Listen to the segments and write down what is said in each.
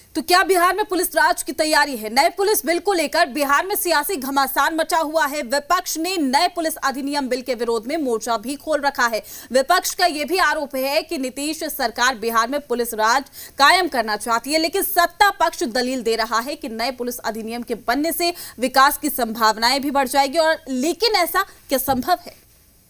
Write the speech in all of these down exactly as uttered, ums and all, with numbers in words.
तो क्या बिहार में पुलिस राज की तैयारी है? नए पुलिस बिल को लेकर बिहार में सियासी घमासान मचा हुआ है। विपक्ष ने नए पुलिस अधिनियम बिल के विरोध में मोर्चा भी खोल रखा है। विपक्ष का यह भी आरोप है कि नीतीश सरकार बिहार में पुलिस राज कायम करना चाहती है, लेकिन सत्ता पक्ष दलील दे रहा है कि नए पुलिस अधिनियम के बनने से विकास की संभावनाएं भी बढ़ जाएगी। और लेकिन ऐसा क्या संभव है?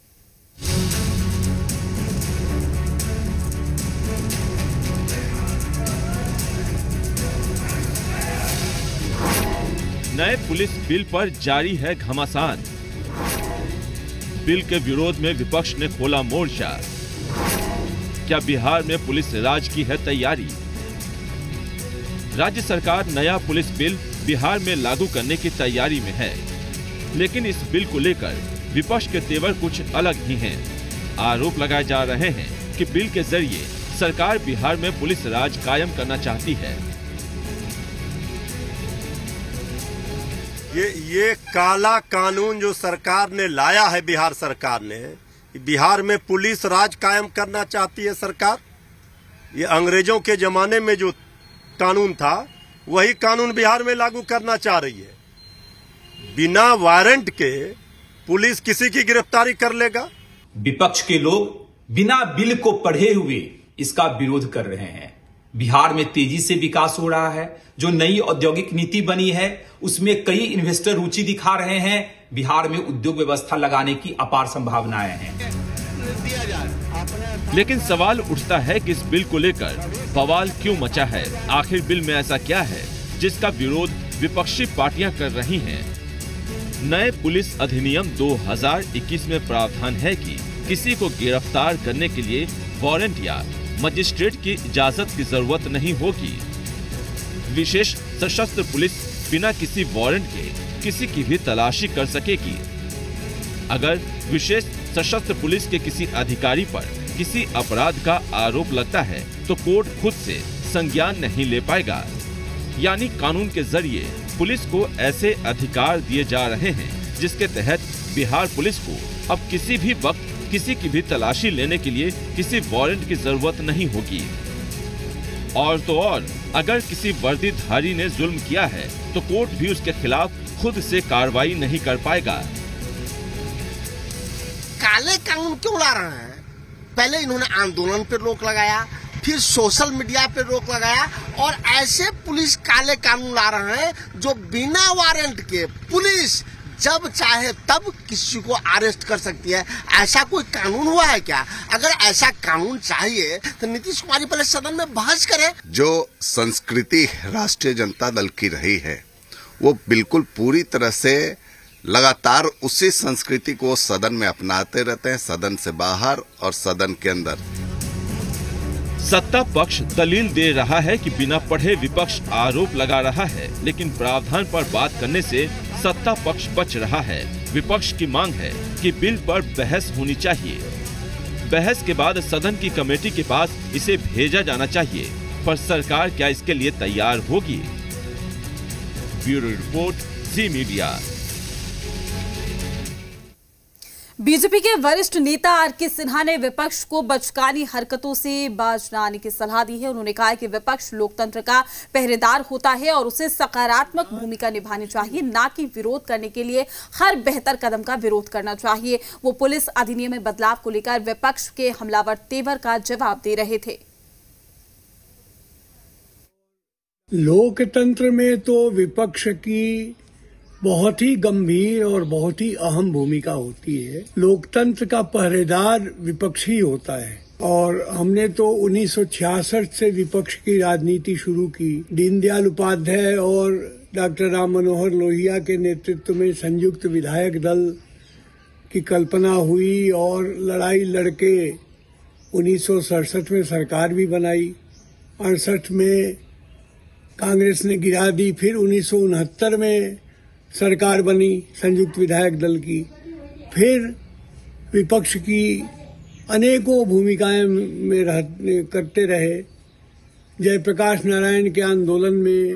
नए पुलिस बिल पर जारी है घमासान। बिल के विरोध में विपक्ष ने खोला मोर्चा। क्या बिहार में पुलिस राज की है तैयारी? राज्य सरकार नया पुलिस बिल बिहार में लागू करने की तैयारी में है, लेकिन इस बिल को लेकर विपक्ष के तेवर कुछ अलग ही हैं। आरोप लगाए जा रहे हैं कि बिल के जरिए सरकार बिहार में पुलिस राज कायम करना चाहती है। ये ये काला कानून जो सरकार ने लाया है, बिहार सरकार ने, बिहार में पुलिस राज कायम करना चाहती है सरकार। ये अंग्रेजों के जमाने में जो कानून था वही कानून बिहार में लागू करना चाह रही है। बिना वारंट के पुलिस किसी की गिरफ्तारी कर लेगा। विपक्ष के लोग बिना बिल को पढ़े हुए इसका विरोध कर रहे हैं। बिहार में तेजी से विकास हो रहा है। जो नई औद्योगिक नीति बनी है उसमें कई इन्वेस्टर रुचि दिखा रहे हैं। बिहार में उद्योग व्यवस्था लगाने की अपार संभावनाएं हैं। लेकिन सवाल उठता है कि इस बिल को लेकर बवाल क्यों मचा है? आखिर बिल में ऐसा क्या है जिसका विरोध विपक्षी पार्टियां कर रही हैं? नए पुलिस अधिनियम दो हज़ार इक्कीस में प्रावधान है कि किसी को गिरफ्तार करने के लिए वारंट या मजिस्ट्रेट की इजाजत की जरूरत नहीं होगी। विशेष सशस्त्र पुलिस बिना किसी वारंट के किसी की भी तलाशी कर सकेगी। अगर विशेष सशस्त्र पुलिस के किसी अधिकारी पर किसी अपराध का आरोप लगता है तो कोर्ट खुद से संज्ञान नहीं ले पाएगा। यानी कानून के जरिए पुलिस को ऐसे अधिकार दिए जा रहे हैं जिसके तहत बिहार पुलिस को अब किसी भी वक्त किसी की भी तलाशी लेने के लिए किसी वारंट की जरूरत नहीं होगी। और तो और अगर किसी वर्दीधारी ने जुल्म किया है तो कोर्ट भी उसके खिलाफ खुद से कार्रवाई नहीं कर पाएगा। काले कानून क्यों ला रहे हैं? पहले इन्होंने आंदोलन पर रोक लगाया, फिर सोशल मीडिया पे रोक लगाया, और ऐसे पुलिस काले कानून ला रहे हैं जो बिना वारंट के पुलिस जब चाहे तब किसी को अरेस्ट कर सकती है। ऐसा कोई कानून हुआ है क्या? अगर ऐसा कानून चाहिए तो नीतीश कुमार पहले सदन में बहस करे। जो संस्कृति राष्ट्रीय जनता दल की रही है वो बिल्कुल पूरी तरह से लगातार उसी संस्कृति को सदन में अपनाते रहते हैं, सदन से बाहर और सदन के अंदर। सत्ता पक्ष दलील दे रहा है कि बिना पढ़े विपक्ष आरोप लगा रहा है, लेकिन प्रावधान पर बात करने से सत्ता पक्ष बच रहा है। विपक्ष की मांग है कि बिल पर बहस होनी चाहिए। बहस के बाद सदन की कमेटी के पास इसे भेजा जाना चाहिए, पर सरकार क्या इसके लिए तैयार होगी? Bureau report, Zee Media. BJP के वरिष्ठ नेता आर के सिन्हा ने विपक्ष को बचकानी हरकतों से बाज न आने की सलाह दी है। उन्होंने कहा है कि विपक्ष लोकतंत्र का पहरेदार होता है और उसे सकारात्मक भूमिका निभानी चाहिए, ना कि विरोध करने के लिए हर बेहतर कदम का विरोध करना चाहिए। वो पुलिस अधिनियम में बदलाव को लेकर विपक्ष के हमलावर तेवर का जवाब दे रहे थे। लोकतंत्र में तो विपक्ष की बहुत ही गंभीर और बहुत ही अहम भूमिका होती है। लोकतंत्र का पहरेदार विपक्ष ही होता है, और हमने तो उन्नीस सौ छियासठ से विपक्ष की राजनीति शुरू की। दीनदयाल उपाध्याय और डॉक्टर राम मनोहर लोहिया के नेतृत्व में संयुक्त विधायक दल की कल्पना हुई और लड़ाई लड़के उन्नीस सौ सड़सठ में सरकार भी बनाई। अड़सठ में कांग्रेस ने गिरा दी, फिर उन्नीस सौ उनहत्तर में सरकार बनी संयुक्त विधायक दल की। फिर विपक्ष की अनेकों भूमिकाएं में रह, करते रहे। जयप्रकाश नारायण के आंदोलन में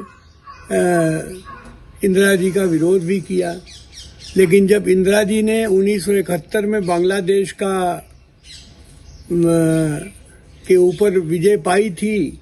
इंदिरा जी का विरोध भी किया, लेकिन जब इंदिरा जी ने उन्नीस सौ इकहत्तर में बांग्लादेश का के ऊपर विजय पाई थी